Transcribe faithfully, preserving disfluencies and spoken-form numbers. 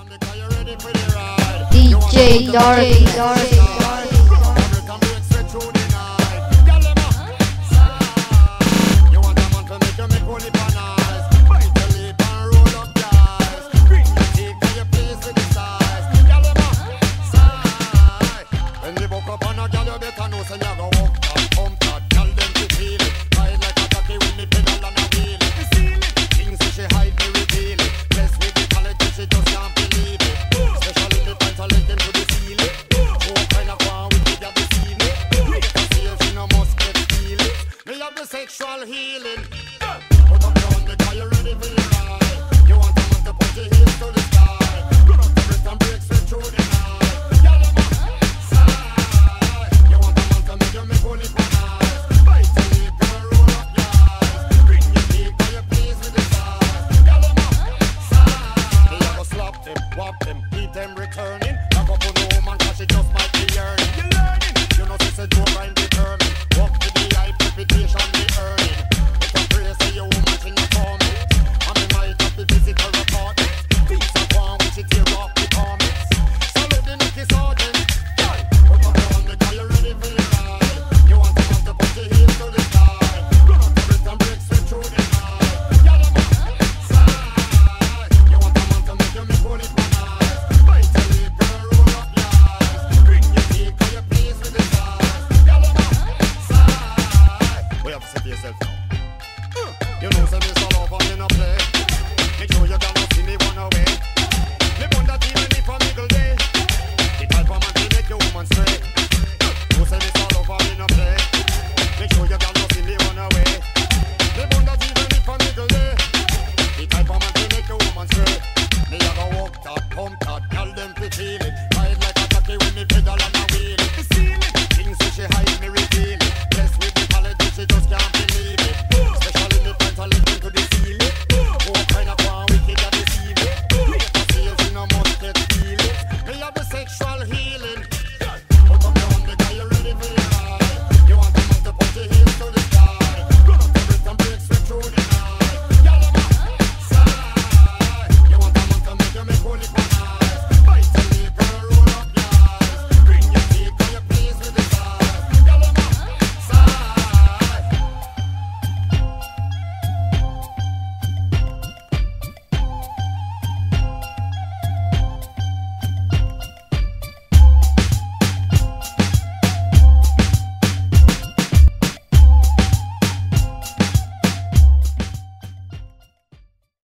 D J Darby. Sexual healing. Put up down the car, you ready for the ride. You want a man to put your heels to the sky. Run up the wrist and break straight through the night. Girl, you must side. You want a man to make you make only for nice. Bite your lip and roll up your eyes. Bring your feet while you please with the size. Girl, you must side. You ever slap them, whop them.